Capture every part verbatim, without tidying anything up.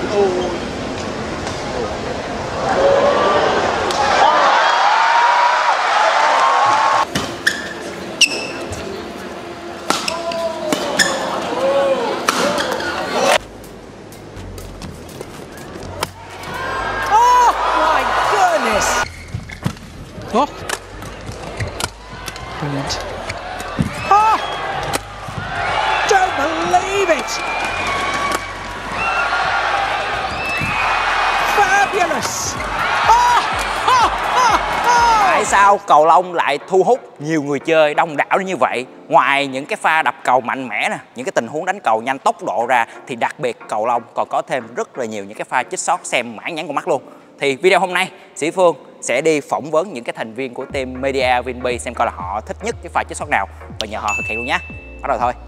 Oh, brilliant. Oh, don't believe it. Fabulous. Oh, oh, oh, oh. Tại sao cầu lông lại thu hút nhiều người chơi đông đảo như vậy? Ngoài những cái pha đập cầu mạnh mẽ nè, những cái tình huống đánh cầu nhanh tốc độ ra, thì đặc biệt cầu lông còn có thêm rất là nhiều những cái pha chích shot xem mãn nhãn con mắt luôn. Thì video hôm nay Sĩ Phương sẽ đi phỏng vấn những cái thành viên của team Media Vinby xem coi là họ thích nhất cái pha chích shot nào và nhờ họ thực hiện luôn nhé. Bắt đầu thôi.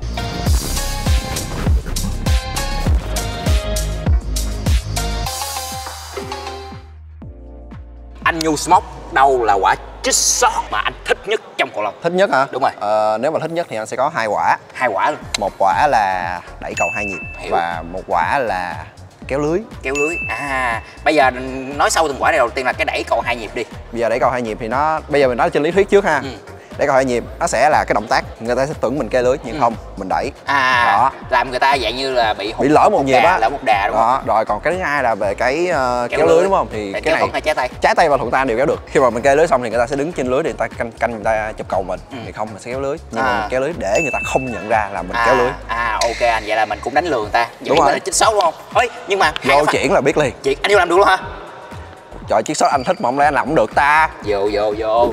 Anh Nhu Smoke, đâu là quả chích shot mà anh thích nhất trong cầu lông? Thích nhất hả? Đúng rồi. Ờ, nếu mà thích nhất thì anh sẽ có hai quả. Hai quả luôn. Một quả là đẩy cầu hai nhịp. Hiểu. Và một quả là kéo lưới. Kéo lưới. À, bây giờ nói sâu từng quả này, đầu tiên là cái đẩy cầu hai nhịp đi. Bây giờ đẩy cầu hai nhịp thì nó, bây giờ mình nói trên lý thuyết trước ha. Ừ. Đẩy cầu hai nhịp nó sẽ là cái động tác người ta sẽ tưởng mình kê lưới nhưng ừ. không, mình đẩy. À, đó. Làm người ta dạng như là bị hụt, bị lỡ một, một nhịp á, lỡ một đà đúng đó. không? Rồi còn cái thứ hai là về cái uh, kéo, kéo lưới đúng không? Thì để cái này trái tay. Trái tay và thuận tay đều kéo được. Khi mà mình kê lưới xong thì người ta sẽ đứng trên lưới để người ta canh canh người ta chụp cầu mình. Ừ. Thì không mình sẽ kéo lưới. Nhưng à. mà mình kéo lưới để người ta không nhận ra là mình à. kéo lưới. À ok anh, vậy là mình cũng đánh lừa người ta. Vậy đúng rồi. Là chích shot đúng không? Thôi nhưng mà vô chuyển là biết liền. Chuyện anh vô làm được luôn hả? Trời, chiếc shot anh thích mà không lẽ anh làm không được ta. Vô vô vô.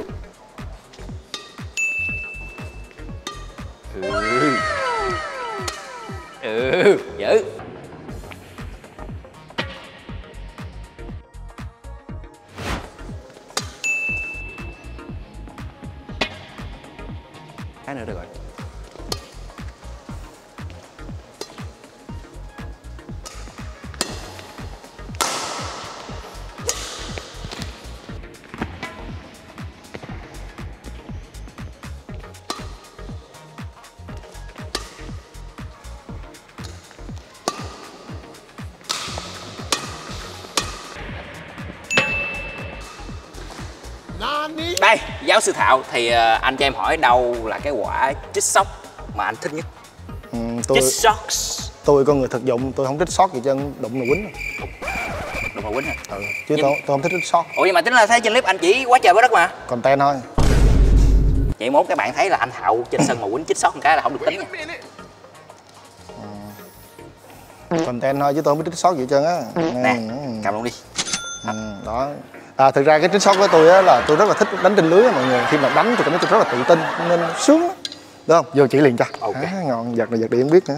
Ừ. Ừ, giữ. Cái nữa được rồi. Đây, giáo sư Thạo thì uh, anh cho em hỏi đâu là cái quả chích shot mà anh thích nhất? Ừ, tôi, chích shot. Tôi con người thực dụng, tôi không thích shot gì chân, đụng là quýnh. Đụng là quýnh hả? Ừ, chứ nhưng... tôi, tôi không thích shot. Ủa nhưng mà tính là thấy trên clip anh chỉ quá trời quá đất mà. Còn ten thôi. Vậy mốt các bạn thấy là anh Thạo trên sân mà quýnh chích shot một cái là không được tính nha. Ừ. Còn ten thôi chứ tôi không biết chích shot gì trơn á. Nè, cầm luôn đi. Ừ, đó. À, thực ra cái trích shot của tôi á là tôi rất là thích đánh trên lưới á mọi người. Khi mà đánh thì cảm thấy tôi rất là tự tin nên sướng á. Được không? Vô chỉ liền cho. Okay. À, ngon, giật này giật đi không biết nữa.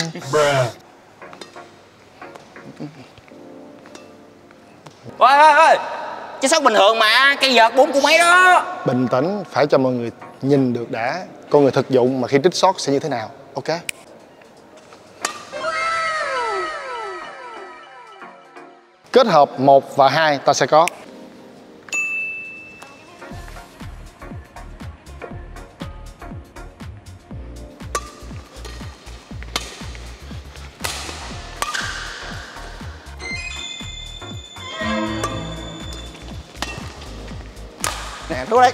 Ôi ôi ôi, chích shot bình thường mà, cây vợt bốn cú mấy đó. Bình tĩnh, phải cho mọi người nhìn được đã con người thực dụng mà khi trích shot sẽ như thế nào. Ok. Kết hợp một và hai ta sẽ có nè, đúng đấy.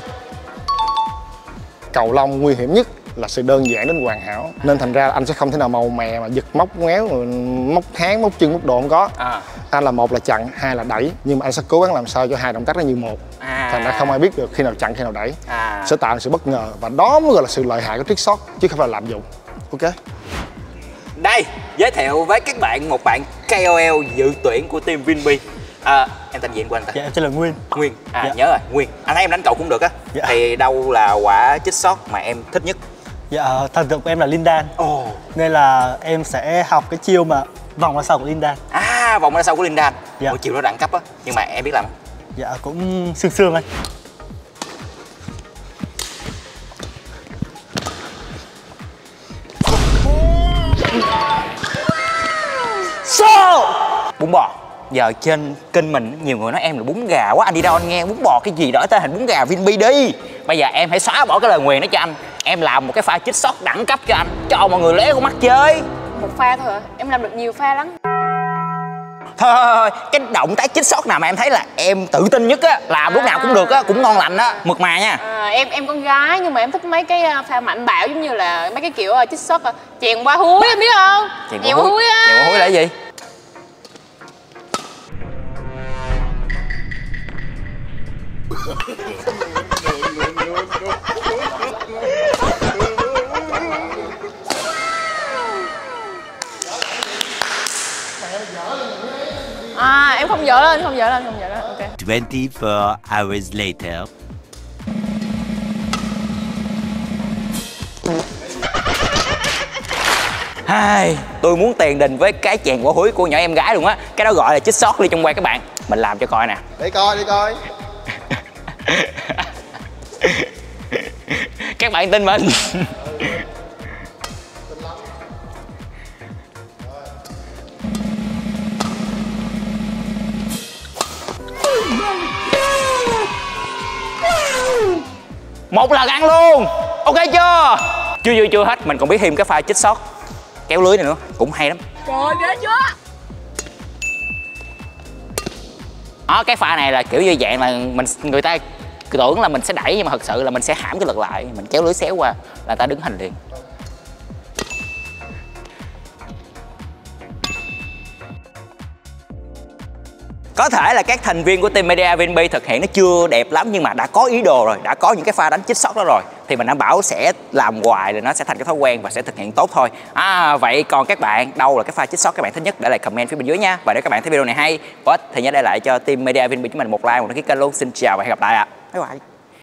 Cầu lông nguy hiểm nhất là sự đơn giản đến hoàn hảo, nên thành ra anh sẽ không thể nào màu mè mà giật móc ngoéo, móc háng, móc chân, móc đồ không có. À. Anh là một là chặn, hai là đẩy, nhưng mà anh sẽ cố gắng làm sao cho hai động tác nó như một. À. Thành ra không ai biết được khi nào chặn khi nào đẩy. À. Sẽ tạo sự bất ngờ và đó mới gọi là sự lợi hại của trick shot chứ không phải là lạm dụng. Ok. Đây, giới thiệu với các bạn một bạn K O L dự tuyển của team Vinby. À, em tên gì của anh ta? Dạ em tên là Nguyên. Nguyên, à dạ. Nhớ rồi, Nguyên. Anh thấy em đánh cầu cũng được á. Dạ. Thì đâu là quả chích shot mà em thích nhất? Dạ, thần tượng của em là Lindan. Ồ. Nên là em sẽ học cái chiêu mà vòng ra sau của Lindan. À, vòng ra sau của Lindan. Dạ. Ủa, chiêu đó đẳng cấp á, nhưng mà em biết làm không? Dạ, cũng sương sương anh. So! Bún bò. Giờ trên kênh mình nhiều người nói em là bún gà quá, anh đi đâu anh nghe bún bò cái gì đó tên hình bún gà Vinby đi. Bây giờ em hãy xóa bỏ cái lời nguyền đó cho anh. Em làm một cái pha chích shot đẳng cấp cho anh, cho mọi người lé con mắt chơi. Một pha thôi hả? Em làm được nhiều pha lắm. Thôi, thôi, thôi, cái động tác chích shot nào mà em thấy là em tự tin nhất á, làm lúc nào cũng được á, cũng ngon lành á, mượt mà nha. À, em em con gái nhưng mà em thích mấy cái pha mạnh bạo giống như là mấy cái kiểu chích shot chèn qua húi em biết không? Chèn qua húi á. Chèn qua húi là cái gì? À em không dở lên, không dở lên, không dở lên, ok. twenty-four hours later. Hai, tôi muốn tiền đình với cái chèn quả húi của nhỏ em gái luôn á. Cái đó gọi là chích shot đi trong quay các bạn. Mình làm cho coi nè. Để coi, để coi. Các bạn tin mình. Một lần ăn luôn. Ok chưa? Chưa chưa chưa hết, mình còn biết thêm cái pha chích shot kéo lưới này nữa, cũng hay lắm. Trời ghê chưa? Đó, cái pha này là kiểu như dạng là mình người ta tưởng là mình sẽ đẩy nhưng mà thật sự là mình sẽ hãm cái lực lại, mình kéo lưới xéo qua là ta đứng hình liền. Có thể là các thành viên của team Media Vinby thực hiện nó chưa đẹp lắm nhưng mà đã có ý đồ rồi, đã có những cái pha đánh chích shot đó rồi thì mình đảm bảo sẽ làm hoài rồi nó sẽ thành cái thói quen và sẽ thực hiện tốt thôi. À, vậy còn các bạn, đâu là cái pha chích shot các bạn thích nhất để lại comment phía bên dưới nha. Và nếu các bạn thấy video này hay, có ích thì nhớ để lại cho team Media Vinby chúng mình một like, một đăng ký kênh luôn. Xin chào và hẹn gặp lại ạ. À. Bye bye.